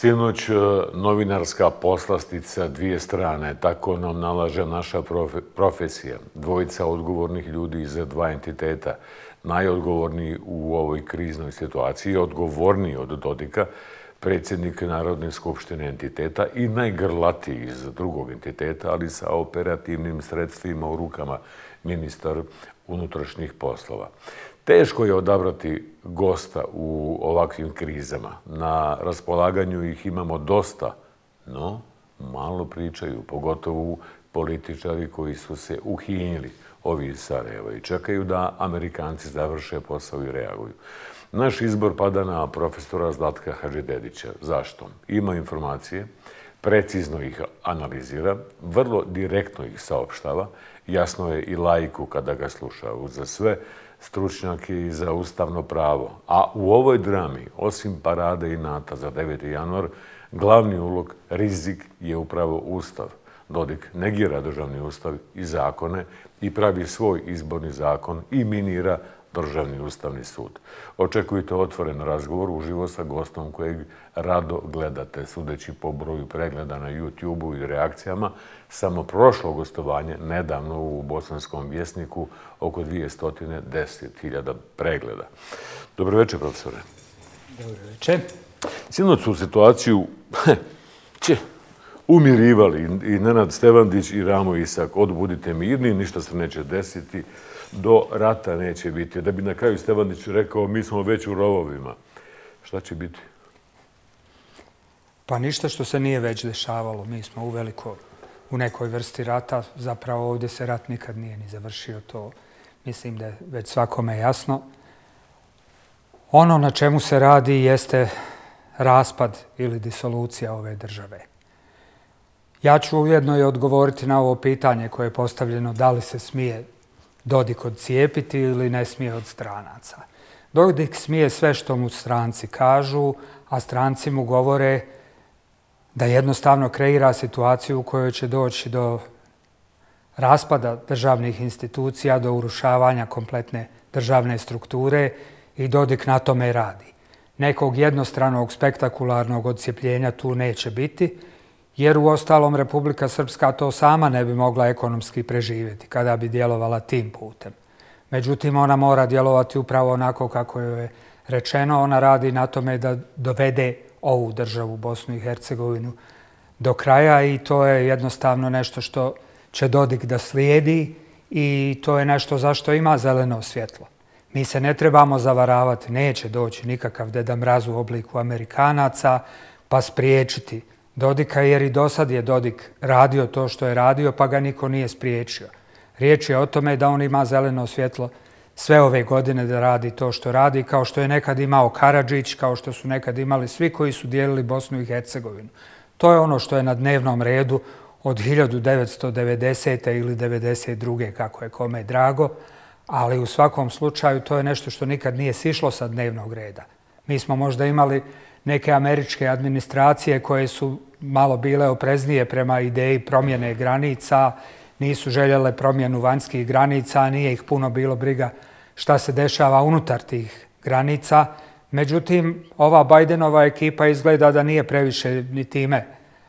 Sinoć novinarska poslastica dvije strane, tako nam nalaže naša profesija. Dvojica odgovornih ljudi iz dva entiteta, najodgovorniji u ovoj kriznoj situaciji, odgovorniji od Dodika, predsjednik Narodne skupštine entiteta i najgrlatiji iz drugog entiteta, ali sa operativnim sredstvima u rukama, ministar unutrašnjih poslova. Teško je odabrati gosta u ovakvim krizama. Na raspolaganju ih imamo dosta, no malo pričaju, pogotovo političari koji su se uhinjili, ovi iz Sarajeva, i čekaju da Amerikanci završe posao i reaguju. Naš izbor pada na profesora Zlatka Hadžidedića. Zašto? Ima informacije, precizno ih analizira, vrlo direktno ih saopštava, jasno je i laiku kada ga sluša. Uza sve stručnjake i za ustavno pravo. A u ovoj drami, osim parade inata za 9. januar, glavni ulog, rizik je upravo Ustav. Dodik negira državni ustav i zakone i pravi svoj izborni zakon i minira Državni ustavni sud. Očekujte otvoren razgovor uživo sa gostom kojeg rado gledate, sudeći po broju pregleda na YouTube-u i reakcijama. Samo prošlo gostovanje, nedavno u Bosanskom vjesniku, oko 210.000 pregleda. Dobro večer, profesore. Dobro večer. Sinoć su situaciju umirivali i Nenad Stevandić i Ramo Isak. Budite mirni, ništa se neće desiti, do rata neće biti. Da bi na kraju Stevandić rekao, mi smo već u rovovima. Šta će biti? Pa ništa što se nije već dešavalo. Mi smo u nekoj vrsti rata. Zapravo ovdje se rat nikad nije ni završio. To mislim da je već svakome jasno. Ono na čemu se radi jeste raspad ili disolucija ove države. Ja ću ujedno i odgovoriti na ovo pitanje koje je postavljeno da li se smije Dodik odcijepiti ili ne smije od stranaca. Dodik smije sve što mu stranci kažu, a stranci mu govore da jednostavno kreira situaciju u kojoj će doći do raspada državnih institucija, do urušavanja kompletne državne strukture i Dodik na tome radi. Nekog jednostranog, spektakularnog odcijepljenja tu neće biti, jer u ostalom Republika Srpska to sama ne bi mogla ekonomski preživjeti kada bi djelovala tim putem. Međutim, ona mora djelovati upravo onako kako je rečeno. Ona radi na tome da dovede ovu državu, Bosnu i Hercegovinu, do kraja i to je jednostavno nešto što će Dodik da slijedi i to je nešto zašto ima zeleno svjetlo. Mi se ne trebamo zavaravati, neće doći nikakav Deda Mraz u obliku Amerikanaca pa spriječiti Dodika, jer i dosad je Dodik radio to što je radio, pa ga niko nije spriječio. Riječ je o tome da on ima zeleno svjetlo sve ove godine da radi to što radi, kao što je nekad imao Karadžić, kao što su nekad imali svi koji su dijelili Bosnu i Hercegovinu. To je ono što je na dnevnom redu od 1990. ili 1992. kako je kome drago, ali u svakom slučaju to je nešto što nikad nije sišlo sa dnevnog reda. Mi smo možda imali neke američke administracije koje su malo bile opreznije prema ideji promjene granica, nisu željele promjenu vanjskih granica, nije ih puno bilo briga šta se dešava unutar tih granica. Međutim, ova Bidenova ekipa izgleda da nije previše ni time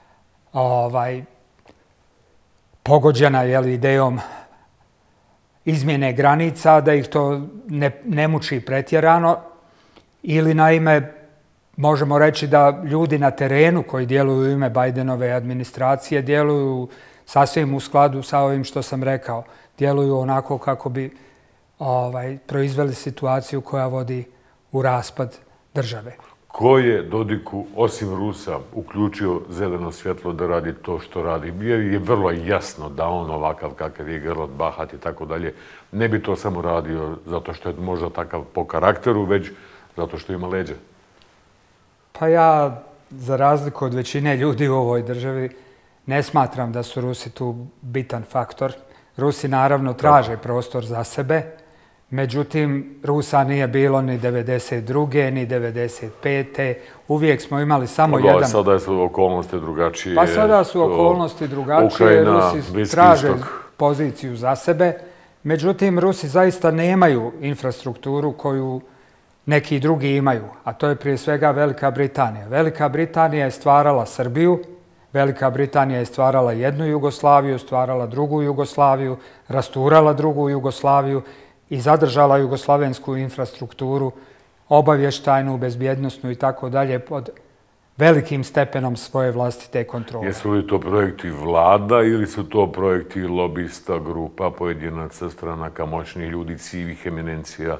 pogođena idejom izmjene granica, da ih to ne muči pretjerano, ili naime možemo reći da ljudi na terenu koji djeluju u ime Bidenove administracije djeluju sasvim u skladu sa ovim što sam rekao. Djeluju onako kako bi proizveli situaciju koja vodi u raspad države. Ko je Dodiku, osim Rusa, uključio zeleno svjetlo da radi to što radi? Jer je vrlo jasno da on ovakav kakav je grlat, bahat i tako dalje, ne bi to samo radio zato što je možda takav po karakteru, već zato što ima leđa. Pa ja, za razliku od većine ljudi u ovoj državi, ne smatram da su Rusi tu bitan faktor. Rusi naravno traže prostor za sebe, međutim, Rusa nije bilo ni 1992. ni 1995. Uvijek smo imali samo jedan... Sada su okolnosti drugačije. Pa sada su okolnosti drugačije. Rusi traže poziciju za sebe. Međutim, Rusi zaista nemaju infrastrukturu koju neki drugi imaju, a to je prije svega Velika Britanija. Velika Britanija je stvarala Srbiju, Velika Britanija je stvarala jednu Jugoslaviju, stvarala drugu Jugoslaviju, rasturala drugu Jugoslaviju i zadržala jugoslavensku infrastrukturu, obavještajnu, bezbjednosnu i tako dalje pod velikim stepenom svoje vlastite kontrole. Jesu li to projekti vlada ili su to projekti lobista, grupa, pojedinaca, stranaka, moćnih ljudi, civih eminencija?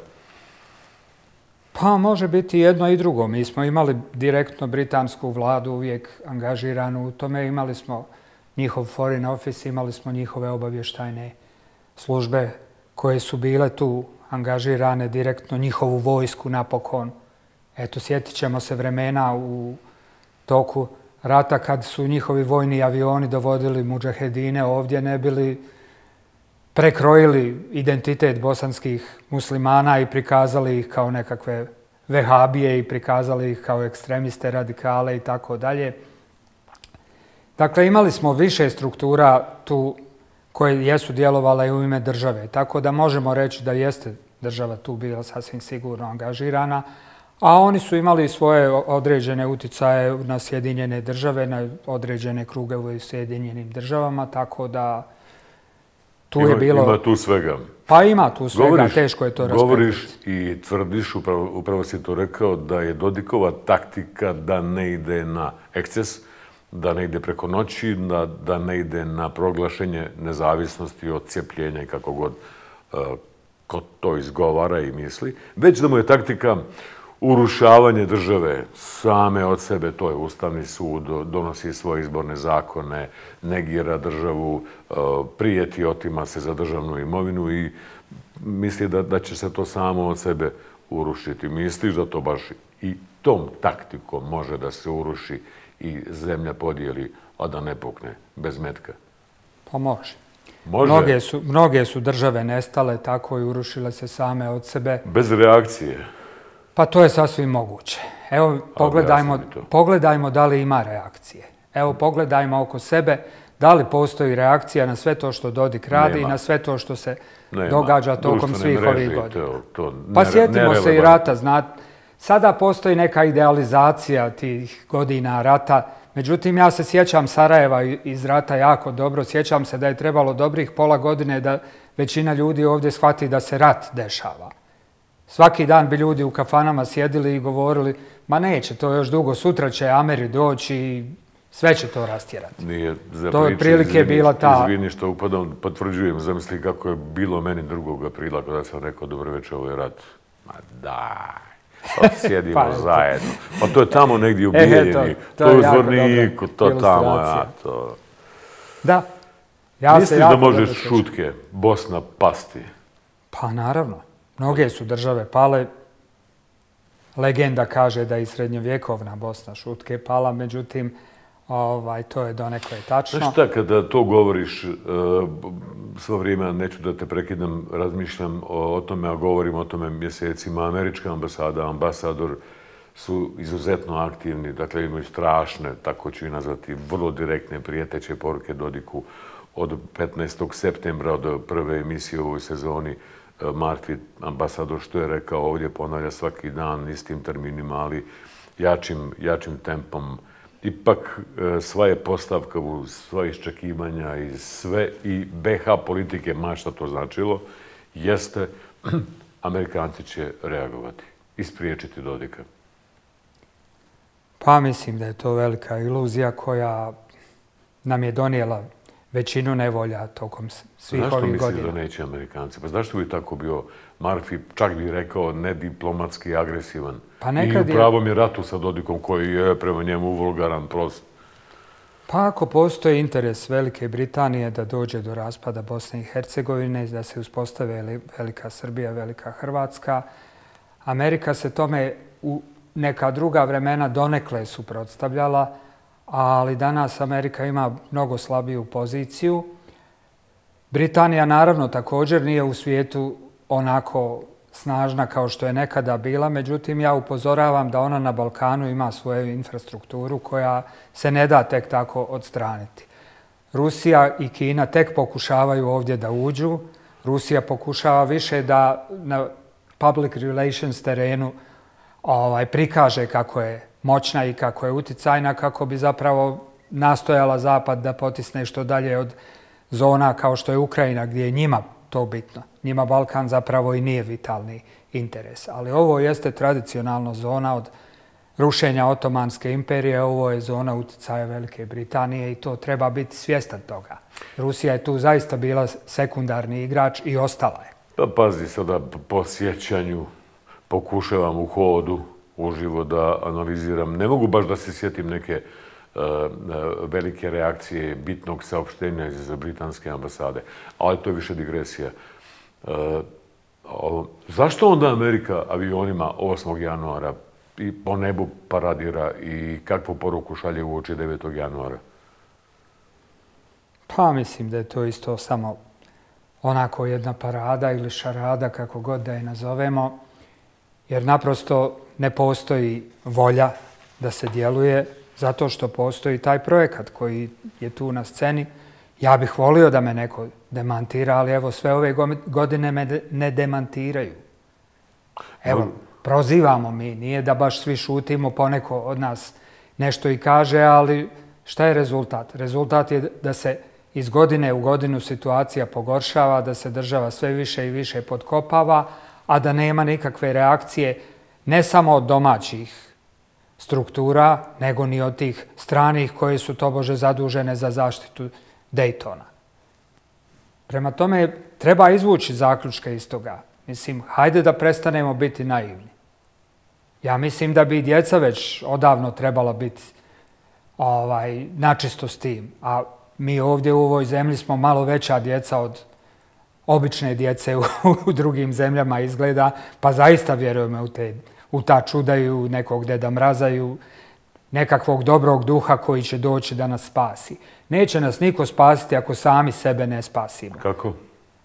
Pa može biti jedno i drugo. Mi smo imali direktno britansku vladu uvijek angažiranu u tome. Imali smo njihov foreign office, imali smo njihove obavještajne službe koje su bile tu angažirane direktno, njihovu vojsku napokon. Eto, sjetit ćemo se vremena u toku rata kad su njihovi vojni avioni dovodili mudžahedine ovdje, ne bili prekrojili identitet bosanskih muslimana i prikazali ih kao nekakve vehabije i prikazali ih kao ekstremiste, radikale i tako dalje. Dakle, imali smo više struktura tu koje jesu djelovale u ime države, tako da možemo reći da jeste država tu bila sasvim sigurno angažirana, a oni su imali svoje određene uticaje na Sjedinjene države, na određene krugove u Sjedinjenim državama, tako da tu je bilo... Ima tu svega. Pa ima tu svega, teško je to raspetiti. Govoriš i tvrdiš, upravo si to rekao, da je Dodikova taktika da ne ide na eksces, da ne ide preko noći, da ne ide na proglašenje nezavisnosti, odcijepljenja i kako god ko to izgovara i misli, već da mu je taktika urušavanje države same od sebe, to je Ustavni sud, donosi svoje izborne zakone, negira državu, prijeti, otima se za državnu imovinu i misli da će se to samo od sebe urušiti. Misliš da to baš i tom taktikom može da se uruši i zemlja podijeli, a da ne pukne bez metka? Pa može. Može? Mnoge su države nestale tako i urušile se same od sebe. Bez reakcije? Pa to je sasvim moguće. Evo, pogledajmo da li ima reakcije. Evo, pogledajmo oko sebe da li postoji reakcija na sve to što Dodik radi i na sve to što se događa tokom svih ovih godina. Pa sjetimo se i rata. Sada postoji neka idealizacija tih godina rata. Međutim, ja se sjećam Sarajeva iz rata jako dobro. Sjećam se da je trebalo dobrih pola godine da većina ljudi ovdje shvati da se rat dešava. Svaki dan bi ljudi u kafanama sjedili i govorili, ma neće, to još dugo, sutra će Ameri doći i sve će to rastjerati. Nije za to je prilike bila ta... Izvini što upadam, potvrđujem, zamisli kako je bilo meni 2. aprila kada sam rekao dobro večer, ovo je rat. Ma daj, pa sjedimo zajedno. Pa to je tamo negdje u Bijeljini, to je u Zvorniku, to tamo, ja to... Da. Misliš da možeš šutke Bosna pasti? Pa naravno. Mnoge su države pale. Legenda kaže da i srednjovjekovna Bosna šutke pala, međutim, to je donekle tačno. Znaš šta, kada to govoriš, svo vrijeme, neću da te prekidam, razmišljam o tome, a govorim o tome mjesecima. Američka ambasada, ambasador su izuzetno aktivni, dakle imaju strašne, tako ću i nazvati, vrlo direktne prijeteće poruke Dodiku od 15. septembra, od prve emisije u ovoj sezoni. Marfi, ambasador, što je rekao ovdje, ponavlja svaki dan istim terminima, ali jačim tempom. Ipak sva je postavka u sva iščekivanja i sve i BH politike, ma šta to značilo, jeste Amerikanci će reagovati i spriječiti Dodika. Pa mislim da je to velika iluzija koja nam je donijela većinu nevolja tokom svih ovih godina. Zašto misliš da neće Amerikanci? Pa zašto bi tako bio Marfi, čak bi rekao, nediplomatski agresivan? I u pravom je ratu sa Dodikom koji je prema njemu vulgaran, prost. Pa ako postoji interes Velike Britanije da dođe do raspada Bosne i Hercegovine, da se uspostave Velika Srbija, Velika Hrvatska, Amerika se tome u neka druga vremena donekle suprotstavljala, ali danas Amerika ima mnogo slabiju poziciju. Britanija naravno također nije u svijetu onako snažna kao što je nekada bila, međutim ja upozoravam da ona na Balkanu ima svoju infrastrukturu koja se ne da tek tako odstraniti. Rusija i Kina tek pokušavaju ovdje da uđu. Rusija pokušava više da na public relations terenu prikaže kako je moćna i kako je uticajna, kako bi zapravo nastojala Zapad da potisne što dalje od zona kao što je Ukrajina, gdje je njima to bitno. Njima Balkan zapravo i nije vitalni interes. Ali ovo jeste tradicionalno zona od rušenja Otomanske imperije, ovo je zona uticaja Velike Britanije i to treba biti svjestan toga. Rusija je tu zaista bila sekundarni igrač i ostala je. Pa pazi, sada po sjećanju pokušavam u hodu uživo da analiziram. Ne mogu baš da se sjetim neke velike reakcije bitnog saopštenja iz britanske ambasade, ali to je više digresija. Zašto onda Amerika avionima 8. januara i po nebu paradira i kakvu poruku šalje uoči 9. januara? Pa mislim da je to isto samo onako jedna parada ili šarada, kako god da je nazovemo, jer naprosto ne postoji volja da se djeluje zato što postoji taj projekat koji je tu na sceni. Ja bih volio da me neko demantira, ali evo sve ove godine me ne demantiraju. Evo, prozivamo mi, nije da baš svi šutimo, poneko od nas nešto i kaže, ali šta je rezultat? Rezultat je da se iz godine u godinu situacija pogoršava, da se država sve više i više potkopava, a da nema nikakve reakcije ne samo od domaćih struktura, nego ni od tih stranih koje su tobože zadužene za zaštitu Daytona. Prema tome, treba izvući zaključke iz toga. Mislim, hajde da prestanemo biti naivni. Ja mislim da bi i djeca već odavno trebala biti načisto s tim. A mi ovdje u ovoj zemlji smo malo veća djeca od obične djece u drugim zemljama izgleda, pa zaista vjerujemo u ta čuda i u nekog Deda Mraza i u nekakvog dobrog duha koji će doći da nas spasi. Neće nas niko spasiti ako sami sebe ne spasimo. Kako?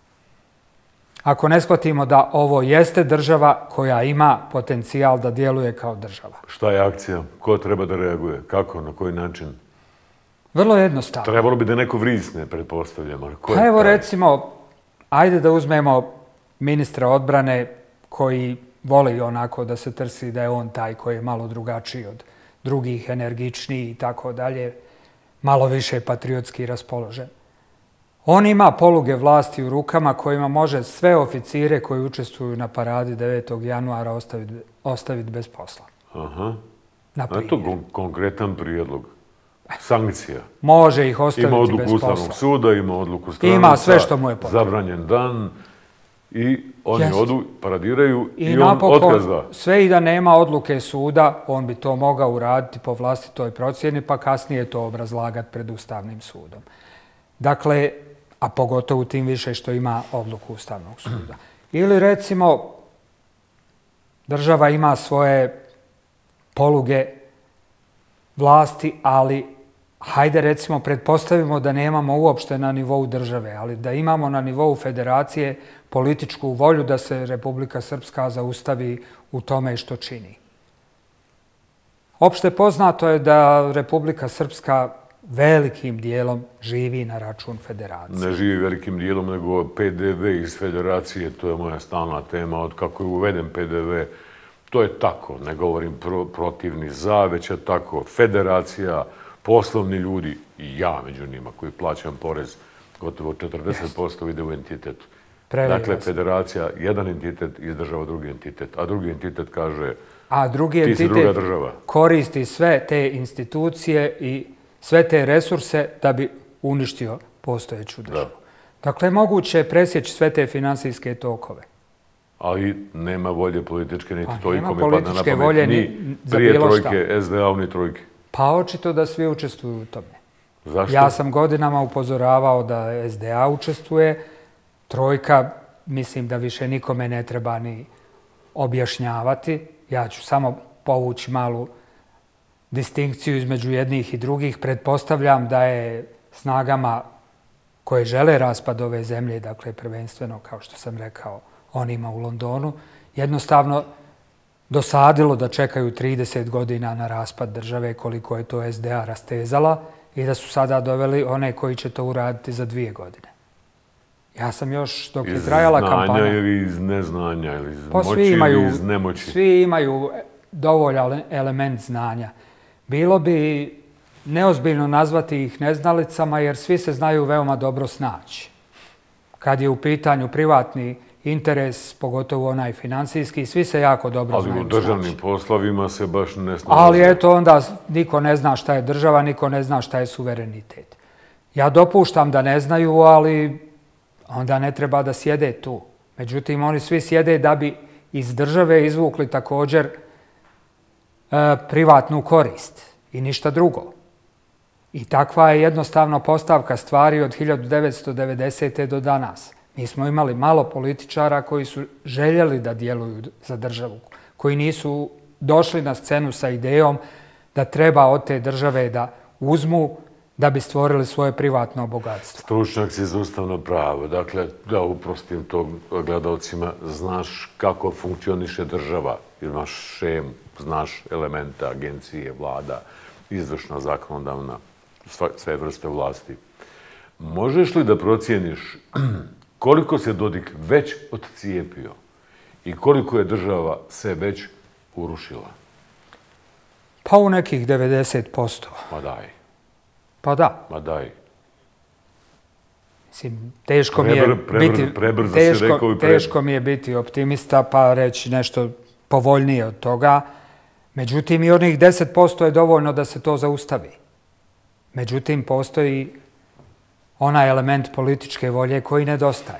Ako ne shvatimo da ovo jeste država koja ima potencijal da djeluje kao država. Šta je akcija? Ko treba da reaguje? Kako? Na koji način? Vrlo jednostavno. Trebalo bi da neko vrisne, pretpostavljamo. Pa evo recimo, ajde da uzmemo ministra odbrane koji voli onako da se trsi da je on taj koji je malo drugačiji od drugih, energičniji i tako dalje, malo više patriotski raspoložen. On ima poluge vlasti u rukama kojima može sve oficire koji učestvuju na paradi 9. januara ostaviti bez posla. Aha. Eto konkretan prijedlog. Sankcija. Može ih ostaviti bez posla. Ima odluku Ustavnog suda, ima odluku stranaca. Ima sve što mu je potrebno. Zabranjen dan i oni odu, paradiraju i on otkaz da. Sve i da nema odluke suda, on bi to mogao uraditi po vlastitoj procjeni, pa kasnije to obrazlagati pred Ustavnim sudom. Dakle, a pogotovo tim više što ima odluku Ustavnog suda. Ili recimo, država ima svoje poluge vlasti, ali hajde recimo pretpostavimo da nemamo uopšte na nivou države, ali da imamo na nivou federacije političku volju da se Republika Srpska zaustavi u tome što čini. Opšte poznato je da Republika Srpska velikim dijelom živi na račun federacije. Ne živi velikim dijelom, nego PDV iz federacije, to je moja stalna tema, od kako je uveden PDV. To je tako, ne govorim protivni za, već je tako. Federacija, poslovni ljudi i ja među njima koji plaćam porez, gotovo 40% ide u entitetu. Dakle, federacija, jedan entitet izdržava drugi entitet, a drugi entitet kaže ti si druga država. Koristi sve te institucije i sve te resurse da bi uništio postojeću državu. Dakle, moguće je presjeći sve te finansijske tokove. Ali nema volje političke, niti to ikome pada na pamet, ni prije trojke, SDA, ni trojke. Pa očito da svi učestvuju u tome. Zašto? Ja sam godinama upozoravao da SDA učestvuje, trojka, mislim da više nikome ne treba ni objašnjavati. Ja ću samo povući malu distinkciju između jednih i drugih. Pretpostavljam da je snagama koje žele raspad ove zemlje, dakle prvenstveno, kao što sam rekao, onima u Londonu, jednostavno dosadilo da čekaju 30 godina na raspad države koliko je to SDA rastezala i da su sada doveli one koji će to uraditi za 2 godine. Ja sam još, dok je trajala kampanja... Iz znanja ili iz neznanja, ili iz moći ili iz nemoći? Svi imaju dovoljan element znanja. Bilo bi neozbiljno nazvati ih neznalicama jer svi se znaju veoma dobro snaći. Kad je u pitanju privatni interes, pogotovo onaj financijski, svi se jako dobro znaju snaći. Ali u državnim poslovima se baš ne snalaze. Ali eto onda niko ne zna šta je država, niko ne zna šta je suverenitet. Ja dopuštam da ne znaju, ali onda ne treba da sjede tu. Međutim, oni svi sjede da bi iz države izvukli također privatnu korist i ništa drugo. I takva je jednostavno postavka stvari od 1990. do danas. Mi smo imali malo političara koji su željeli da djeluju za državu, koji nisu došli na scenu sa idejom da treba od te države da uzmu da bi stvorili svoje privatno bogatstvo. Stručnjaci za ustavno pravo. Dakle, da uprostim to gledalcima, znaš kako funkcioniše država. Imaš šem, znaš elemente agencije, vlada, izvršna, zakonodavna, sve vrste vlasti. Možeš li da procijeniš koliko se Dodik već odcijepio i koliko je država se već urušila? Pa u nekih 90%. Ma daj. Pa da. Ma daj. Mislim, teško mi je biti optimista pa reći nešto povoljnije od toga. Međutim, i onih 10% je dovoljno da se to zaustavi. Međutim, postoji onaj element političke volje koji nedostaje.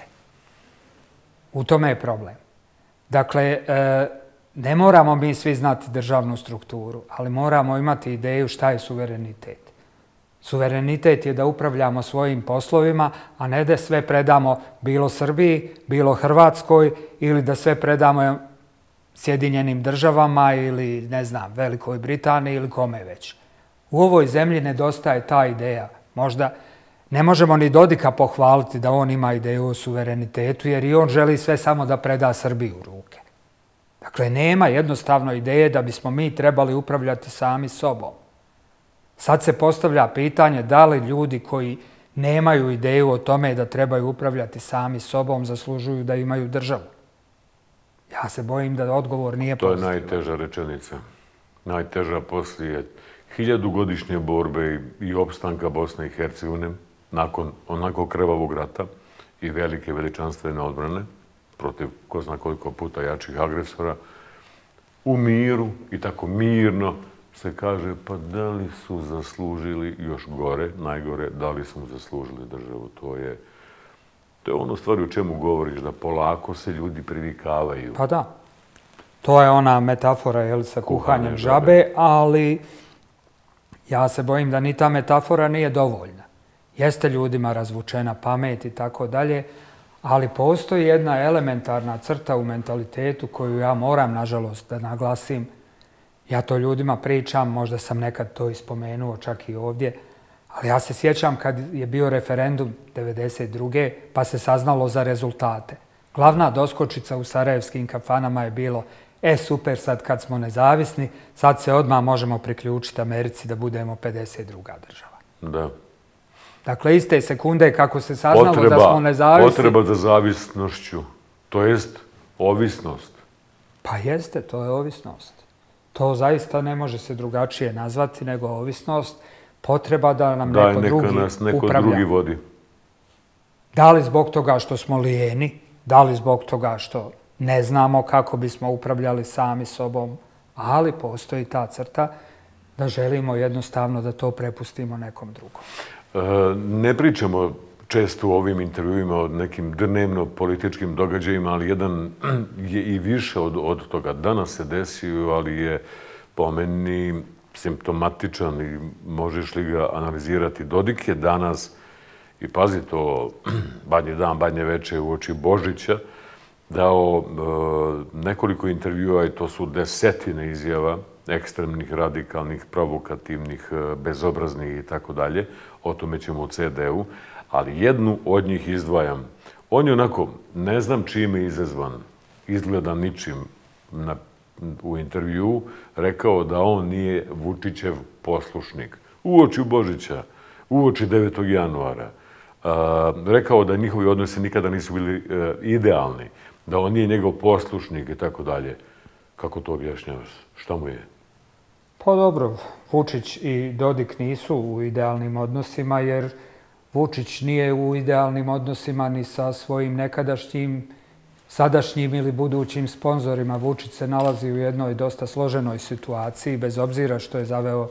U tome je problem. Dakle, ne moramo mi svi znati državnu strukturu, ali moramo imati ideju šta je suverenitet. Suverenitet je da upravljamo svojim poslovima, a ne da sve predamo bilo Srbiji, bilo Hrvatskoj ili da sve predamo Sjedinjenim državama ili, ne znam, Velikoj Britaniji ili kome već. U ovoj zemlji nedostaje ta ideja. Možda ne možemo ni Dodika pohvaliti da on ima ideju o suverenitetu, jer i on želi sve samo da preda Srbiju u ruke. Dakle, nema jednostavno ideje da bismo mi trebali upravljati sami sobom. Sad se postavlja pitanje da li ljudi koji nemaju ideju o tome da trebaju upravljati sami sobom zaslužuju da imaju državu. Ja se bojim da odgovor nije pozitivan. To je najteža rečenica. Najteža poslije 1000-godišnje borbe i opstanka Bosne i Hercegovine nakon onako krvavog rata i velike veličanstvene odbrane protiv ko zna koliko puta jačih agresora, u miru i tako mirno se kaže pa da li su zaslužili još gore, najgore, da li smo zaslužili državu. To je ono stvari o čemu govoriš, da polako se ljudi privikavaju. Pa da. To je ona metafora sa kuhanjem žabe, ali ja se bojim da ni ta metafora nije dovoljna. Jeste ljudima razvučena pamet i tako dalje, ali postoji jedna elementarna crta u mentalitetu koju ja moram, nažalost, da naglasim. Ja to ljudima pričam, možda sam nekad to ispomenuo, čak i ovdje, ali ja se sjećam kad je bio referendum 1992. pa se saznalo za rezultate. Glavna doskočica u sarajevskim kafanama je bilo super, sad kad smo nezavisni, sad se odmah možemo priključiti Americi da budemo 52. država. Da. Dakle, iste sekunde kako se saznalo da smo nezavisni... Potreba za zavisnošću, to jest ovisnost. Pa jeste, to je ovisnost. To zaista ne može se drugačije nazvati nego ovisnost. Potreba da nam neko drugi upravlja. Drugi vodi. Da li zbog toga što smo lijeni, da li zbog toga što ne znamo kako bismo upravljali sami sobom, ali postoji ta crta da želimo jednostavno da to prepustimo nekom drugom. Ne pričamo često u ovim intervjuima o nekim dnevno-političkim događajima, ali jedan je i više od toga. Danas se desio, ali je po meni simptomatičan i možeš li ga analizirati. Dodik je danas, i pazi to, badnji dan, badnje veče uoči Božića, dao nekoliko intervjua i to su desetine izjava, ekstremnih, radikalnih, provokativnih, bezobraznih i tako dalje. O tome ćemo u CD-u, ali jednu od njih izdvajam. On je onako, ne znam čime izazvan, izgleda ničim u intervjuu, rekao da on nije Vučićev poslušnik. Uoči Božića, uoči 9. januara. Rekao da njihovi odnosi nikada nisu bili idealni, da on nije njegov poslušnik i tako dalje. Kako to objašnjavaš? Šta mu je? Pa dobro, Vučić i Dodik nisu u idealnim odnosima, jer Vučić nije u idealnim odnosima ni sa svojim nekadašnjim, sadašnjim ili budućim sponzorima. Vučić se nalazi u jednoj dosta složenoj situaciji, bez obzira što je zaveo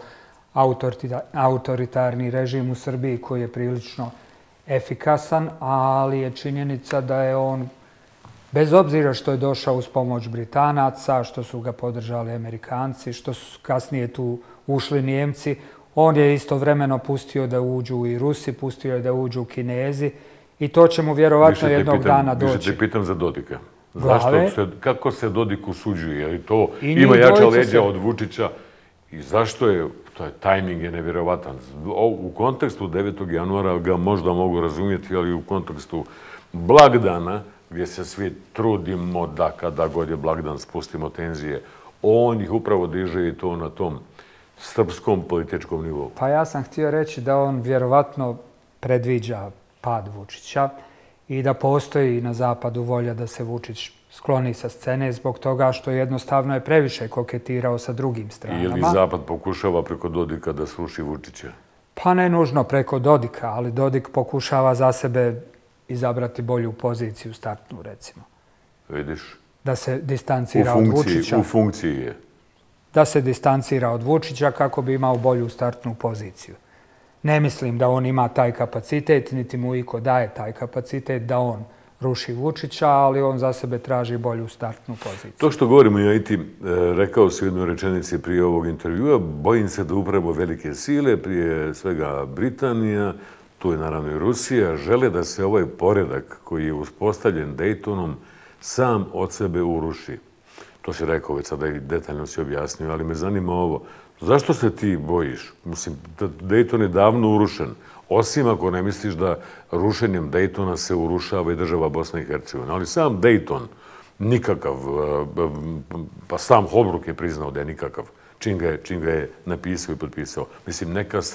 autoritarni režim u Srbiji koji je prilično efikasan, ali je činjenica da je on, bez obzira što je došao uz pomoć Britanaca, što su ga podržali Amerikanci, što su kasnije tu ušli Nijemci, on je istovremeno pustio da uđu i Rusi, pustio je da uđu Kinezi i to će mu vjerovatno jednog dana doći. Više te pitam za Dodika. Kako se Dodik usuđuje? Je li to ima jača leđa od Vučića? I zašto je, tajming je nevjerovatan. U kontekstu 9. januara ga možda mogu razumjeti, ali u kontekstu blagdana, gdje se svi trudimo da kada god je blagdan spustimo tenzije, on ih upravo diže i to na tom srpskom političkom nivou. Pa ja sam htio reći da on vjerovatno predviđa pad Vučića i da postoji na zapadu volja da se Vučić skloni sa scene zbog toga što jednostavno je previše koketirao sa drugim stranama. Je li zapad pokušava preko Dodika da sruši Vučića? Pa ne nužno preko Dodika, ali Dodik pokušava za sebe izabrati bolju poziciju startnu, recimo. Vidiš? Da se distancira od Vučića. U funkciji je. Da se distancira od Vučića kako bi imao bolju startnu poziciju. Ne mislim da on ima taj kapacitet, niti mu iko daje taj kapacitet da on ruši Vučića, ali on za sebe traži bolju startnu poziciju. To što govorimo, ja i ti rekao si u jednoj rečenici prije ovog intervjua, bojim se da upravo velike sile, prije svega Britanija, tu je naravno i Rusija, žele da se ovaj poredak koji je uspostavljen Daytonom sam od sebe uruši. To si rekao već sada i detaljno si objasnio, ali me zanima ovo. Zašto se ti bojiš? Mislim, Dayton je davno urušen. Osim ako ne misliš da rušenjem Daytona se urušava i država Bosna i Hercegovina. Ali sam Dayton nikakav, pa sam Holbrooke je priznao da je nikakav, čim ga je napisao i potpisao. Mislim,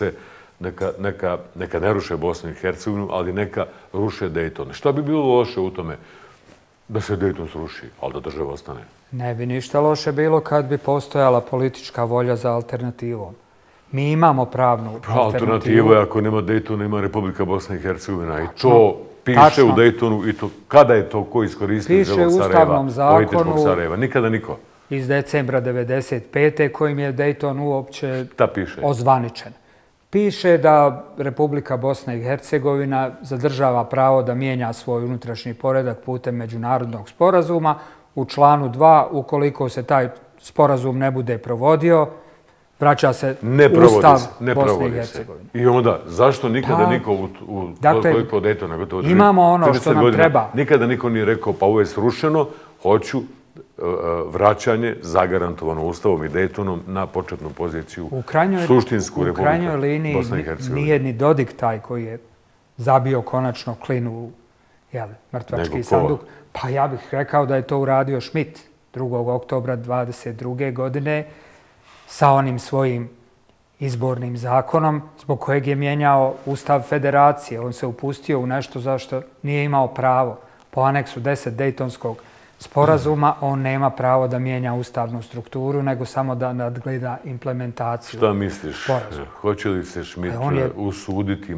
neka ne ruše Bosnu i Hercegovinu, ali neka ruše Dayton. Šta bi bilo loše u tome da se Dayton sruši, ali da država ostane? Ne bi ništa loše bilo kad bi postojala politička volja za alternativom. Mi imamo pravnu alternativu. Alternativa je ako nema Daytona, ima Republika Bosna i Hercegovina. I to piše u Daytonu i to kada je to ko iskoristio iz ovog Sarajeva, političkog Sarajeva? Nikada niko. Iz decembra 1995. kojim je Dayton uopće ozvaničen. Piše da Republika Bosna i Hercegovina zadržava pravo da mijenja svoj unutrašnji poredak putem međunarodnog sporazuma. U članu 2, ukoliko se taj sporazum ne bude provodio, vraća se Ustav Bosne i Hercegovine. I onda, zašto nikada niko toliko Daytona? Imamo ono što nam treba. Nikada niko nije rekao, pa ovo je srušeno, hoću vraćanje zagarantovano Ustavom i Daytonom na početnu poziciju suštinsku Republika Bosna i Hercegovina. U krajnjoj liniji nije ni Dodik taj koji je zabio konačno klinu u mrtvački sanduk. Pa ja bih rekao da je to uradio Schmidt 2. oktobra 1922. godine sa onim svojim izbornim zakonom zbog kojeg je mijenjao Ustav Federacije. On se upustio u nešto zašto nije imao pravo. Po aneksu 10 Daytonskog sporazuma on nema pravo da mijenja ustavnu strukturu, nego samo da nadgleda implementaciju sporazuma. Šta misliš? Hoće li se Schmidt usuditi,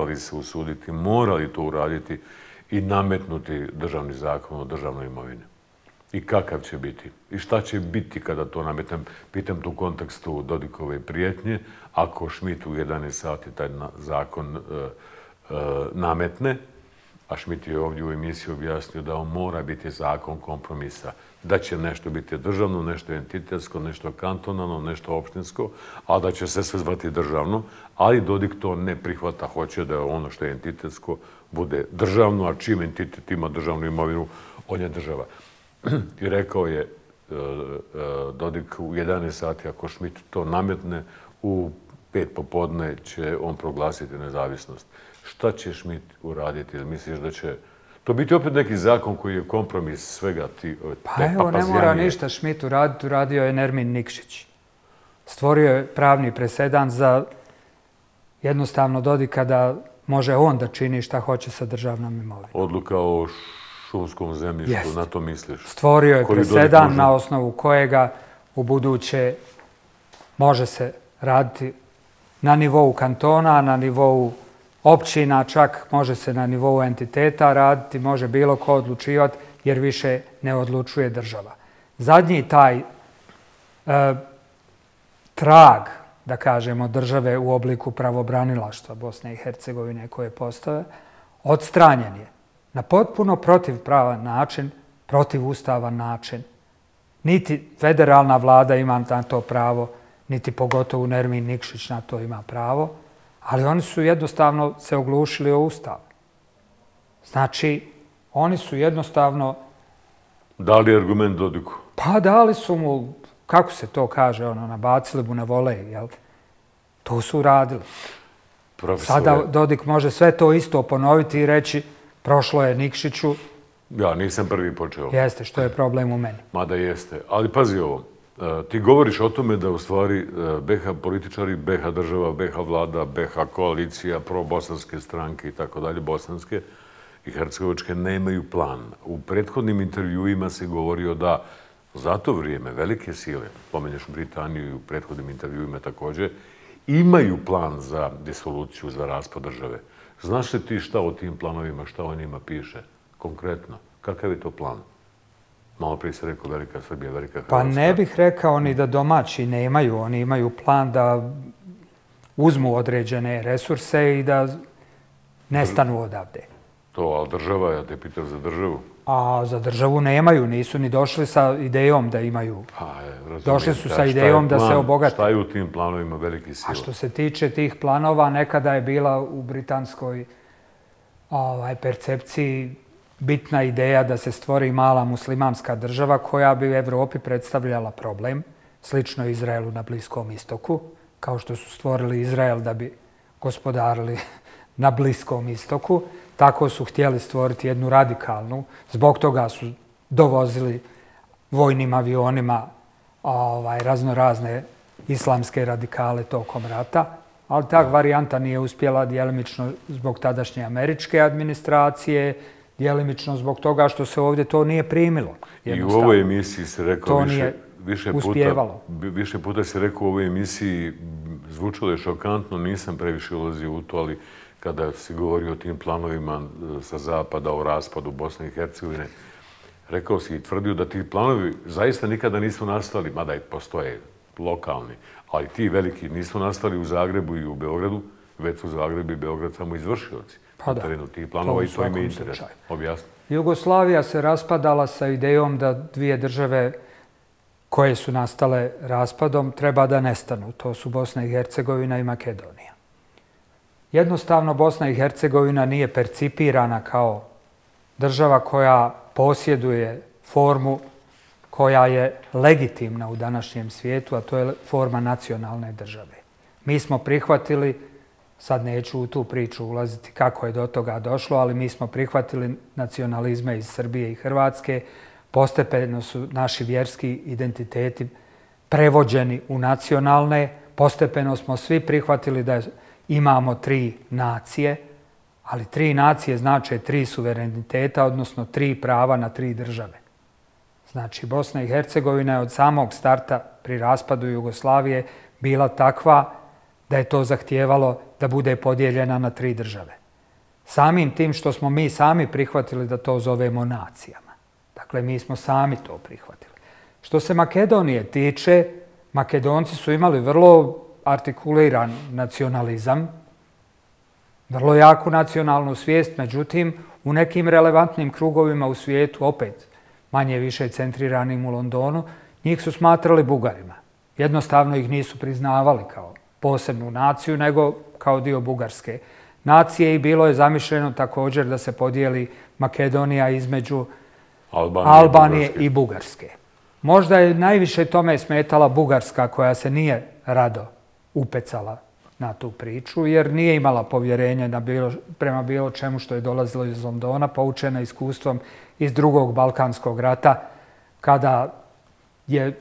mora li to uraditi i nametnuti državni zakon o državnoj imovini? I kakav će biti? I šta će biti kada to nametnem? Pitam tu u kontekstu Dodikove prijetnje. Ako Schmidt u 11 sati taj zakon nametne, a Schmidt je ovdje u emisiji objasnio da on mora biti zakon kompromisa, da će nešto biti državno, nešto entitetsko, nešto kantonalno, nešto opštinsko, a da će se sve zvati državno, ali Dodik to ne prihvata, hoće da ono što je entitetsko bude državno, a čim entitet ima državnu imovinu, on je država. I rekao je Dodik u 11 sati, ako Schmidt to nametne, u 5 popodne će on proglasiti nezavisnost. Šta će Schmidt uraditi? Misliš da će to biti opet neki zakon koji je kompromis svega te papazjanije? Pa evo, ne mora ništa Schmidt uraditi, uradio je Nermin Nikšić. Stvorio je pravni presedan za jednostavno Dodika da može on da čini šta hoće sa državnom imovinom. Odluka o šumskom zemljištu, na to misliš? Stvorio je presedan na osnovu kojega u buduće može se raditi na nivou kantona, na nivou općina, čak može se na nivou entiteta raditi, može bilo ko odlučivati jer više ne odlučuje država. Zadnji taj trag, da kažemo, države u obliku pravobranilaštva Bosne i Hercegovine koje postoje, odstranjen je na potpuno protivpravan način, protivustavan način. Niti federalna vlada ima na to pravo, niti pogotovo Nermin Nikšić na to ima pravo, ali oni su jednostavno se oglušili o Ustav. Znači, oni su jednostavno... Dali argument Dodiku? Pa dali su mu, kako se to kaže, nabacili mu na volej, jel? To su uradili. Sada Dodik može sve to isto ponoviti i reći prošlo je Nikšiću. Ja nisam prvi počeo. Jeste, što je problem u meni. Mada jeste. Ali pazi ovo, ti govoriš o tome da u stvari BiH političari, BiH država, BiH vlada, BiH koalicija, pro-bosanske stranke i tako dalje, bosanske i hercegovačke, nemaju plan. U prethodnim intervjuima se govorio da za to vrijeme velike sile, pomenješ Britaniju i u prethodnim intervjuima također, imaju plan za disoluciju, za raspad države. Znaš li ti šta o tim planovima, šta o njima piše konkretno? Kakav je to plan? Malo prije se rekao velika Srbija, velika Hrvatska. Pa ne bih rekao ni da domaći nemaju. Oni imaju plan da uzmu određene resurse i da nestanu odavde. To, ali država, ja te pitam za državu. A za državu nemaju, nisu ni došli sa idejom da imaju. Došli su sa idejom da se obogate. Šta je u tim planovima veliki sila? A što se tiče tih planova, nekada je bila u britanskoj percepciji bitna ideja da se stvori mala muslimanska država koja bi u Evropi predstavljala problem, slično Izraelu na Bliskom istoku, kao što su stvorili Izrael da bi gospodarili na Bliskom istoku. Tako su htjeli stvoriti jednu radikalnu. Zbog toga su dovozili vojnim avionima raznorazne islamske radikale tokom rata. Ali ta varijanta nije uspjela djelimično zbog tadašnje američke administracije, djelimično zbog toga što se ovdje to nije primilo. I u ovoj emisiji se rekao više puta se rekao u ovoj emisiji, zvučalo je šokantno, nisam previše ulazio u to, ali kada si govorio o tim planovima sa zapada o raspadu Bosne i Hercegovine, rekao si i tvrdio da ti planovi zaista nikada nisu nastali, mada i postoje lokalni, ali ti veliki nisu nastali u Zagrebu i u Beogradu, već su Zagreb i Beograd samo izvršioci. Pa da, tih planova i to im je interes. Objasni. Jugoslavija se raspadala sa idejom da dvije države koje su nastale raspadom treba da nestanu. To su Bosna i Hercegovina i Makedonija. Jednostavno, Bosna i Hercegovina nije percipirana kao država koja posjeduje formu koja je legitimna u današnjem svijetu, a to je forma nacionalne države. Mi smo prihvatili, sad neću u tu priču ulaziti kako je do toga došlo, ali mi smo prihvatili nacionalizme iz Srbije i Hrvatske. Postepeno su naši vjerski identiteti prevođeni u nacionalne. Postepeno smo svi prihvatili da imamo tri nacije, ali tri nacije znače tri suvereniteta, odnosno tri prava na tri države. Znači, Bosna i Hercegovina je od samog starta pri raspadu Jugoslavije bila takva da je to zahtijevalo da bude podijeljena na tri države. Samim tim što smo mi sami prihvatili da to zovemo nacijama. Dakle, mi smo sami to prihvatili. Što se Makedonije tiče, Makedonci su imali vrlo artikuliran nacionalizam, vrlo jaku nacionalnu svijest, međutim, u nekim relevantnim krugovima u svijetu, opet manje više centriranim u Londonu, njih su smatrali Bugarima. Jednostavno ih nisu priznavali kao posebnu naciju, nego kao dio bugarske nacije i bilo je zamišljeno također da se podijeli Makedonija između Albanije i Bugarske. Možda je najviše tome smetala Bugarska koja se nije rado upecala na tu priču jer nije imala povjerenje prema bilo čemu što je dolazilo iz Londona, poučena iskustvom iz drugog Balkanskog rata kada je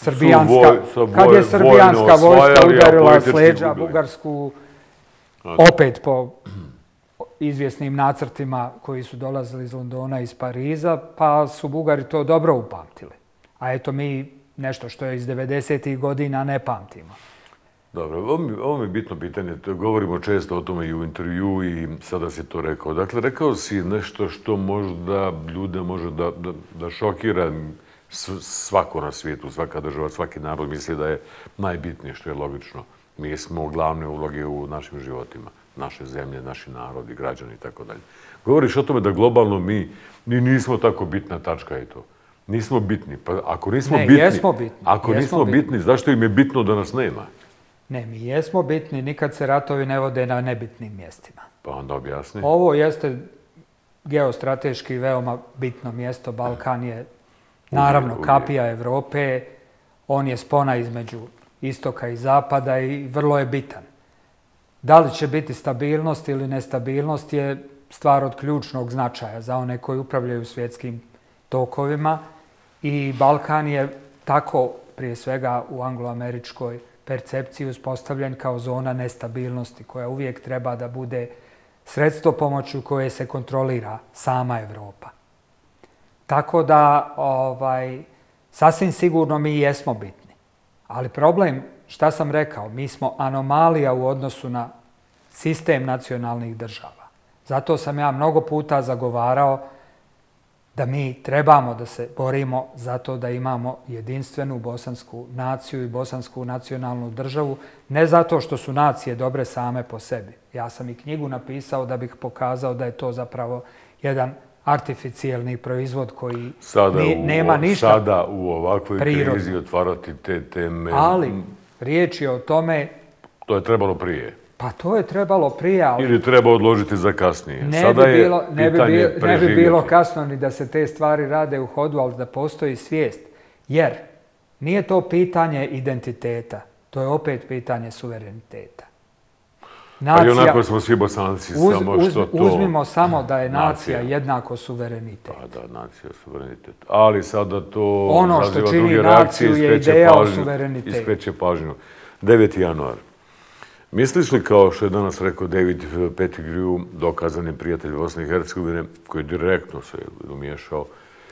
srbijanska vojska udarila s leđa Bugarsku opet po izvjesnim nacrtima koji su dolazili iz Londona, iz Pariza, pa su Bugari to dobro upamtili. A eto mi nešto što je iz 90. godina ne pamtimo. Dobro, ovo mi je bitno pitanje. Govorimo često o tome i u intervju i sada si to rekao. Dakle, rekao si nešto što možda ljude može da šokira svako na svijetu, svaka država, svaki narod misli da je najbitnije, što je logično. Mi smo glavne uloge u našim životima, naše zemlje, naši narodi, građani i tako dalje. Govoriš o tome da globalno mi nismo tako bitna tačka i to. Nismo bitni. Pa ako nismo bitni, jesmo bitni. Ako nismo bitni, zašto im je bitno da nas nema? Ne, mi jesmo bitni, nikad se ratovi ne vode na nebitnim mjestima. Pa onda objasni. Ovo jeste geostrateški veoma bitno mjesto. Balkan je naravno kapija Evrope, on je spona između istoka i zapada i vrlo je bitan. Da li će biti stabilnost ili nestabilnost je stvar od ključnog značaja za one koji upravljaju svjetskim tokovima i Balkan je tako prije svega u angloameričkoj percepciji uspostavljen kao zona nestabilnosti koja uvijek treba da bude sredstvo pomoću koje se kontrolira sama Evropa. Tako da sasvim sigurno mi jesmo bitni. Ali problem, šta sam rekao, mi smo anomalija u odnosu na sistem nacionalnih država. Zato sam ja mnogo puta zagovarao da mi trebamo da se borimo za to da imamo jedinstvenu bosansku naciju i bosansku nacionalnu državu, ne zato što su nacije dobre same po sebi. Ja sam i knjigu napisao da bih pokazao da je to zapravo jedan artificijelni proizvod koji nema ništa prirodno. Sada u ovakvoj krizi otvarati te teme. Ali riječ je o tome... To je trebalo prije. Pa to je trebalo prije, ali... Ili treba odložiti za kasnije. Ne bi bilo kasno ni da se te stvari rade u hodu, ali da postoji svijest. Jer nije to pitanje identiteta, to je opet pitanje suvereniteta. Pa i onako smo svi Bosanci, samo što to... Uzmimo samo da je nacija jednako suverenitet. Pa da, nacija suverenitet. Ali sada to... Ono što čini naciju je ideja o suverenitetu. Iskreće pažnju. 9. januar. Misliš li, kao što je danas rekao David Pettigrew, dokazani prijatelj Bosne i Hercegovine, koji direktno se umiješao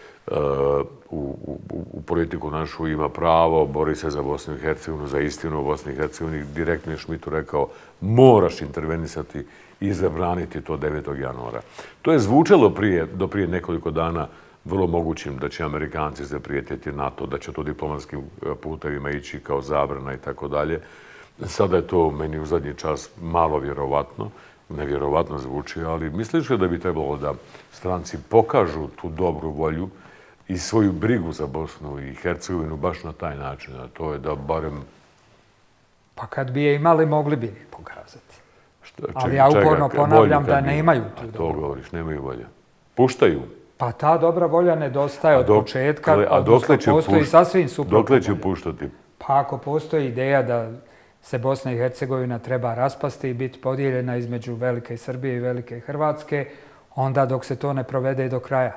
u politiku našu, ima pravo, bori se za Bosnu i Hercegovinu, za istinu u Bosni i Hercegovini, direktno je Šmitu rekao, moraš intervenisati i zabraniti to 9. januara. To je zvučalo do prije nekoliko dana vrlo mogućim da će Amerikanci zaprijetiti NATO, da će to diplomatskim putevima ići kao zabrana i tako dalje. Sada je to meni u zadnji čas malo vjerovatno, nevjerovatno zvuči, ali misliš li da bi trebalo da stranci pokažu tu dobru volju i svoju brigu za Bosnu i Hercegovinu baš na taj način, a to je da barem... Pa kad bi je imali, mogli bi je pokazati. Ali ja uporno ponavljam da ne imaju tu dobru volju. To govoriš, nemaju volje. Puštaju. Pa ta dobra volja nedostaje od početka, odnosno postoji sasvim suprotno. Dokle će puštati? Pa ako postoji ideja da se Bosna i Hercegovina treba raspasti i biti podijeljena između Velike Srbije i Velike Hrvatske, onda dok se to ne provede do kraja.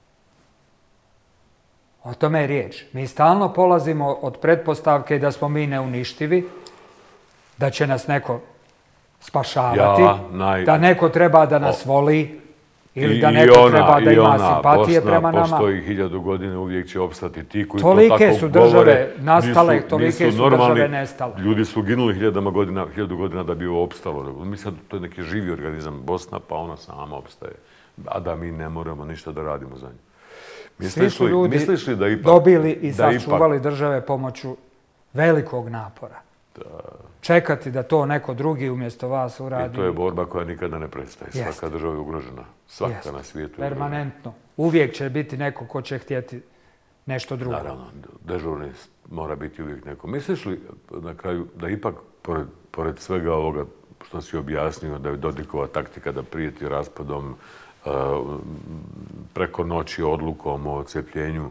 O tome je riječ. Mi stalno polazimo od pretpostavke da smo mi neuništivi, da će nas neko spašavati, da neko treba da nas voli, ili da neko treba da ima simpatije prema nama. Bosna postoji 1000 godina, uvijek će opstati ti koji to tako govore. Tolike su države nastale, tolike su države nestale. Ljudi su ginuli 1000 godina da bi ovo opstalo. Mislim da to je neki živi organizam Bosna, pa ona sama opstaje. A da mi ne moramo ništa da radimo za nju. Svi su ljudi dobili i sačuvali države pomoću velikog napora. Čekati da to neko drugi umjesto vas uradi. I to je borba koja nikada ne prestaje. Svaka država je ugrožena. Svaka na svijetu je ugrožena. Permanentno. Uvijek će biti neko ko će htjeti nešto drugo. Naravno, dežurni mora biti uvijek neko. Misliš li na kraju da ipak, pored svega ovoga što si objasnio, da je Dodikova taktika da prijeti raspadom preko noći odlukom o odcepljenju,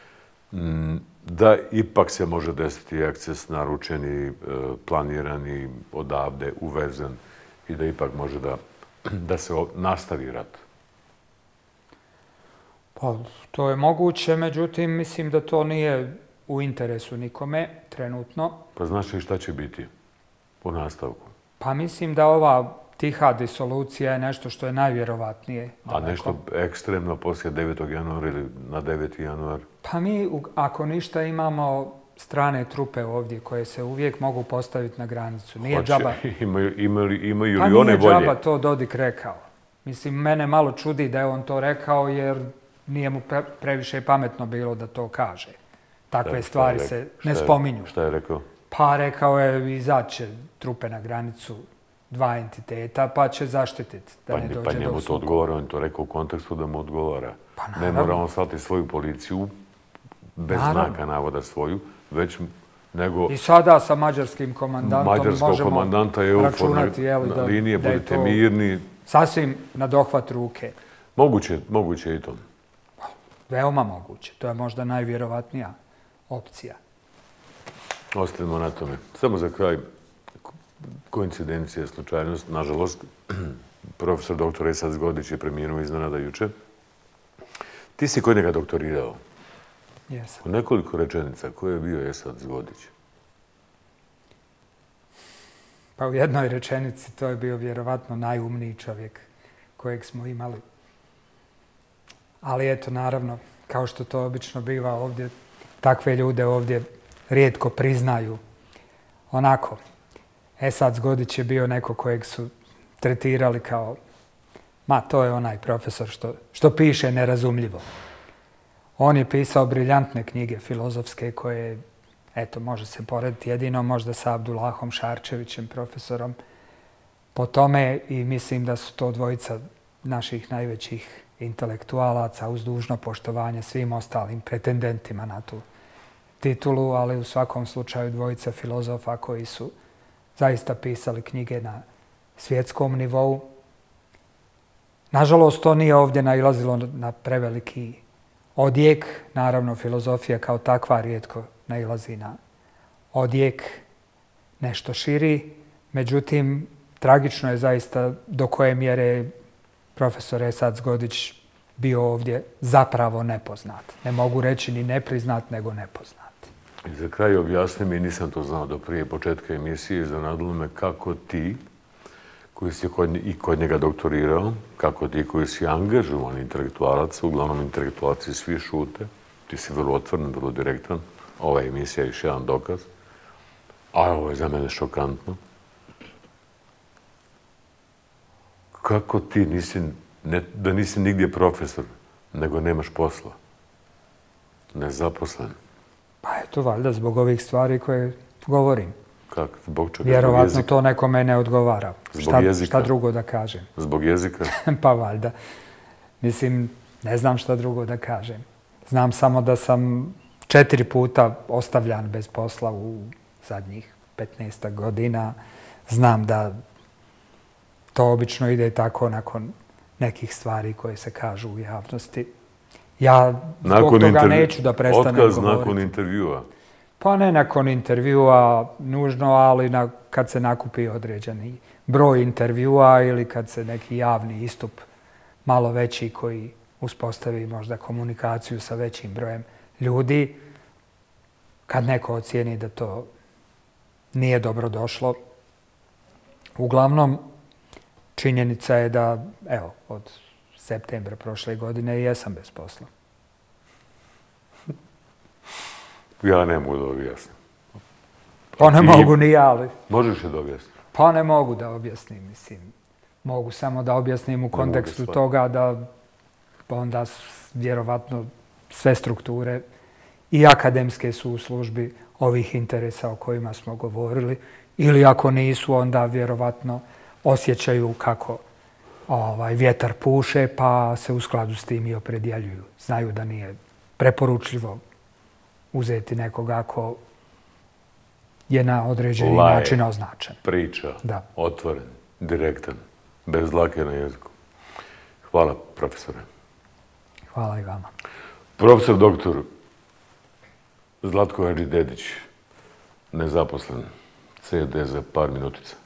da ipak se može desiti akces naručeni, planirani, odavde, uvezen i da ipak može da se nastavi rat? Pa, to je moguće, međutim, mislim da to nije u interesu nikome trenutno. Pa znaš li šta će biti u nastavku? Pa mislim da ova tiha disolucija je nešto što je najvjerovatnije. A nešto ekstremno poslije 9. januara ili na 9. januar? Pa mi, ako ništa, imamo strane trupe ovdje koje se uvijek mogu postaviti na granicu. Nije džaba. Imaju pa li one volje? Nije džaba to Dodik rekao. Mislim, mene malo čudi da je on to rekao jer nije mu previše pametno bilo da to kaže. Takve stvari se ne spominju. Šta je rekao? Pa rekao je izaće trupe na granicu dva entiteta pa će zaštititi da ne dođe do sukoba. Pa njemu to odgovara, on to rekao u kontekstu da mu odgovara. Pa ne mora on slati svoju policiju, bez znaka navoda svoju, već nego... I sada sa mađarskim komandantom možemo računati na linije, budite mirni. Sasvim na dohvat ruke. Moguće i to. Veoma moguće. To je možda najvjerovatnija opcija. Ostavimo na tome. Samo za kraj, koincidencija, slučajnost, nažalost, profesor dr. Esad Zgodić je preminuo iznenada juče. Ti si kod njega doktorirao. Jesam. U nekoliko rečenica, ko je bio Esad Zgodić? Pa u jednoj rečenici to je bio vjerovatno najumniji čovjek kojeg smo imali. Ali eto, naravno, kao što to obično biva ovdje, takve ljude ovdje rijetko priznaju. Onako, Esad Zgodić je bio neko kojeg su tretirali kao, to je onaj profesor što piše nerazumljivo. On je pisao briljantne knjige filozofske koje, eto, može se porediti jedino možda sa Abdullahom Šarčevićem, profesorom po tome, i mislim da su to dvojica naših najvećih intelektualaca uz dužno poštovanje svim ostalim pretendentima na tu titulu, ali u svakom slučaju dvojica filozofa koji su zaista pisali knjige na svjetskom nivou. Nažalost, to nije ovdje nailazilo na preveliki odjek. Naravno, filozofija kao takva rijetko nailazi na odjek nešto širi. Međutim, tragično je zaista do koje mjere profesor Esad Zgodić bio ovdje zapravo nepoznat. Ne mogu reći ni nepriznat, nego nepoznat. I za kraj objasni mi, nisam to znao do prije početka emisije, iznenadilo me kako ti, koji si i kod njega doktorirao, kako ti koji si angažovan intelektualac, uglavnom intelektualci svi šute, ti si vrlo otvoren, vrlo direktan, ova emisija je još jedan dokaz, a ovo je za mene šokantno. Kako ti da nisi nigdje profesor, nego nemaš posla? Nezaposlen. Pa eto, valjda zbog ovih stvari koje govorim. Kako? Zbog čega? Vjerovatno to nekome ne odgovara. Zbog jezika? Šta drugo da kažem? Zbog jezika? Pa valjda. Mislim, ne znam šta drugo da kažem. Znam samo da sam 4 puta ostavljan bez posla u zadnjih 15 godina. Znam da to obično ide tako nakon nekih stvari koje se kažu u javnosti. Ja zbog toga neću da prestanem govoriti. Otkaz nakon intervjua? Pa ne nakon intervjua nužno, ali kad se nakupi određeni broj intervjua ili kad se neki javni istup malo veći koji uspostavi možda komunikaciju sa većim brojem ljudi, kad neko ocijeni da to nije dobro došlo. Uglavnom, činjenica je da, evo, od septembra prošle godine jesam bez posla. Ja ne mogu da objasnim. Pa ne mogu ni ja, ali... Možeš li da objasnim? Pa ne mogu da objasnim, mislim. Mogu samo da objasnim u kontekstu toga da onda vjerovatno sve strukture i akademske su u službi ovih interesa o kojima smo govorili, ili ako nisu, onda vjerovatno osjećaju kako vjetar puše, pa se u skladu s tim i opredjeljuju. Znaju da nije preporučljivo uzeti nekoga ko je na određeni način označen. Priča, otvoren, direktan, bez dlake na jeziku. Hvala, profesore. Hvala i vama. Profesor doktor Zlatko Hadžidedić, nezaposlen, CD za par minutica.